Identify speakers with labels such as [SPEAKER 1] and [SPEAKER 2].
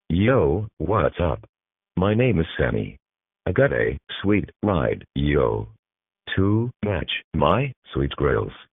[SPEAKER 1] Yo, what's up? My name is Sammy. I got a sweet ride, yo. To match my sweet grills.